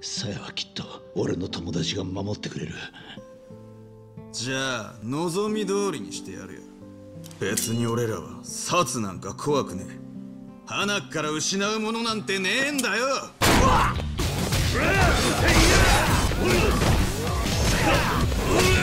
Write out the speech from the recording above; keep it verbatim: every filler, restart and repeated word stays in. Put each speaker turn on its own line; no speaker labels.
さやはきっと俺の友達が守ってくれる。
じゃあ望み通りにしてやるよ。別に俺らは殺なんか怖くねえ。花から失うものなんてねえんだよ。うわっ